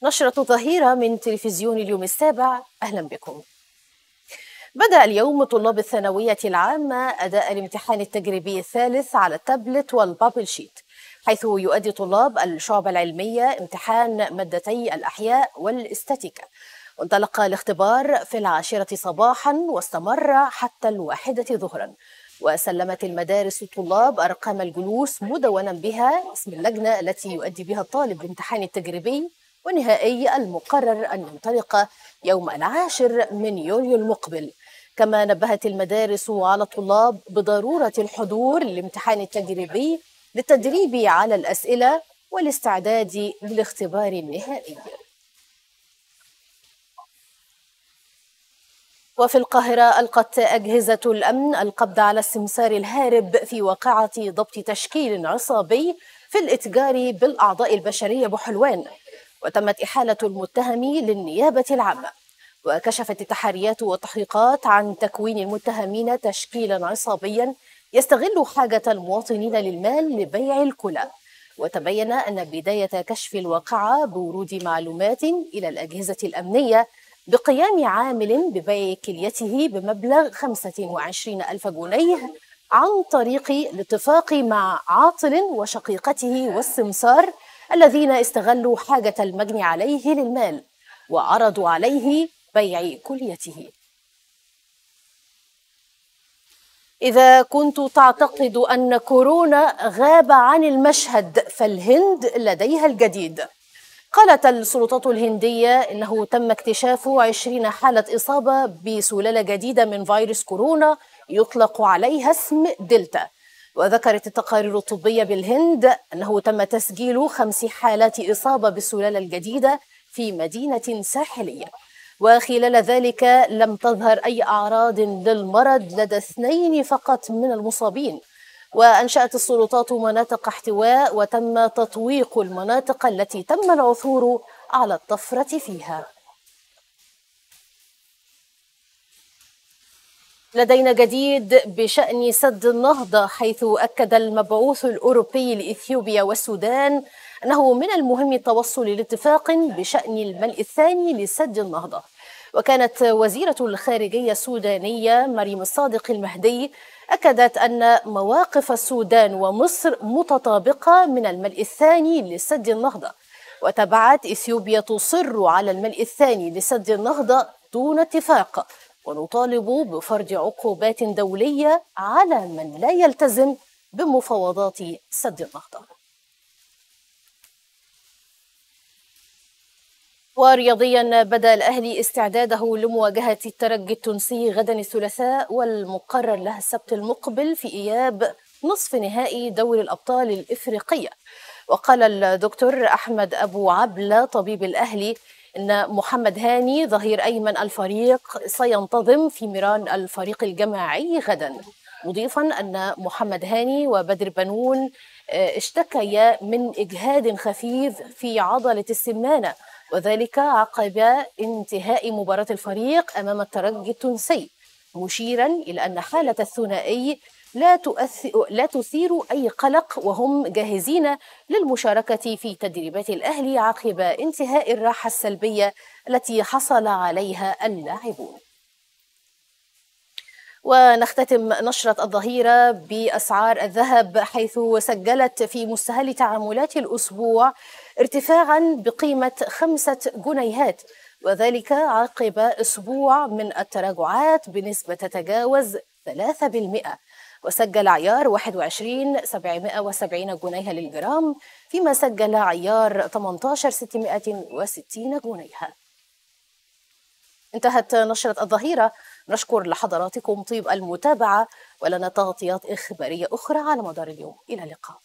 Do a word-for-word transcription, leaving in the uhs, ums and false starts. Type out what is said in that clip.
نشرة ظهيرة من تلفزيون اليوم السابع، أهلا بكم. بدأ اليوم طلاب الثانوية العامة أداء الامتحان التجريبي الثالث على التابلت والبابل شيت، حيث يؤدي طلاب الشعب العلمية امتحان مادتي الأحياء والاستاتيكا. وانطلق الاختبار في العاشرة صباحا واستمر حتى الواحدة ظهرا، وسلمت المدارس الطلاب أرقام الجلوس مدونا بها اسم اللجنة التي يؤدي بها الطالب الامتحان التجريبي والنهائي المقرر أن ينطلق يوم العاشر من يوليو المقبل. كما نبهت المدارس على الطلاب بضرورة الحضور للامتحان التجريبي للتدريب على الأسئلة والاستعداد للاختبار النهائي. وفي القاهرة ألقت أجهزة الأمن القبض على السمسار الهارب في واقعة ضبط تشكيل عصابي في الإتجار بالأعضاء البشرية بحلوان، وتمت إحالة المتهم للنيابة العامة. وكشفت التحريات والتحقيقات عن تكوين المتهمين تشكيلا عصابيا يستغل حاجة المواطنين للمال لبيع الكلى. وتبين أن بداية كشف الواقعة بورود معلومات إلى الأجهزة الأمنية بقيام عامل ببيع كليته بمبلغ خمسة وعشرين ألف جنيه عن طريق الاتفاق مع عاطل وشقيقته والسمسار الذين استغلوا حاجة المجني عليه للمال وعرضوا عليه بيع كليته. إذا كنت تعتقد أن كورونا غاب عن المشهد فالهند لديها الجديد. قالت السلطات الهندية إنه تم اكتشاف عشرين حالة إصابة بسلالة جديدة من فيروس كورونا يطلق عليها اسم دلتا. وذكرت التقارير الطبية بالهند أنه تم تسجيل خمس حالات إصابة بالسلالة الجديدة في مدينة ساحلية، وخلال ذلك لم تظهر أي أعراض للمرض لدى اثنين فقط من المصابين. وأنشأت السلطات مناطق احتواء وتم تطويق المناطق التي تم العثور على الطفرة فيها. لدينا جديد بشأن سد النهضة، حيث أكد المبعوث الأوروبي لإثيوبيا والسودان أنه من المهم التوصل لاتفاق بشأن الملء الثاني لسد النهضة. وكانت وزيرة الخارجية السودانية مريم الصادق المهدي أكدت أن مواقف السودان ومصر متطابقة من الملء الثاني لسد النهضة. وتبعت إثيوبيا تصر على الملء الثاني لسد النهضة دون اتفاق، ونطالب بفرض عقوبات دولية على من لا يلتزم بمفاوضات سد النهضة. ورياضيا، بدأ الأهلي استعداده لمواجهة الترجي التونسي غدا الثلاثاء، والمقرر له السبت المقبل في إياب نصف نهائي دوري الأبطال الإفريقية. وقال الدكتور أحمد أبو عبلة طبيب الأهلي إن محمد هاني ظهير أيمن الفريق سينتظم في ميران الفريق الجماعي غدا، مضيفا أن محمد هاني وبدر بنون اشتكيا من إجهاد خفيف في عضلة السمانة، وذلك عقب انتهاء مباراة الفريق أمام الترجي التونسي، مشيرا إلى أن حالة الثنائي لا تؤثر لا تثير أي قلق، وهم جاهزين للمشاركة في تدريبات الأهلي عقب انتهاء الراحة السلبية التي حصل عليها اللاعبون. ونختتم نشرة الظهيرة بأسعار الذهب، حيث سجلت في مستهل تعاملات الأسبوع ارتفاعا بقيمة خمسة جنيهات، وذلك عقب أسبوع من التراجعات بنسبة تتجاوز ثلاثة بالمئة. وسجل عيار واحد وعشرين سبعمائة وسبعين جنيها للجرام، فيما سجل عيار ثمانية عشر ستمائة وستين جنيها. انتهت نشرة الظهيرة، نشكر لحضراتكم طيب المتابعة، ولنا تغطيات إخبارية أخرى على مدار اليوم. إلى اللقاء.